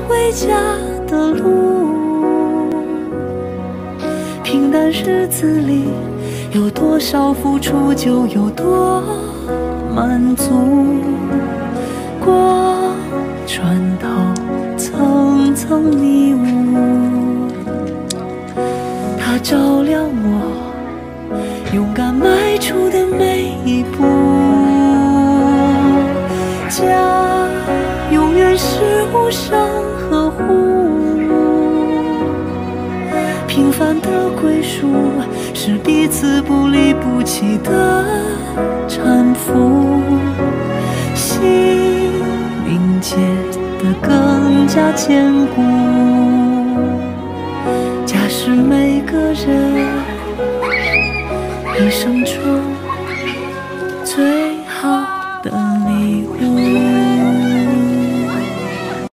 回家的路。平淡日子里，有多少付出，就有多满足。过船头层层迷雾，它照亮我勇敢迈出的每一步。家永远是无声呵护，平凡的归属是彼此不离不弃的搀扶，心凝结得更加坚固。家是每个人一生中最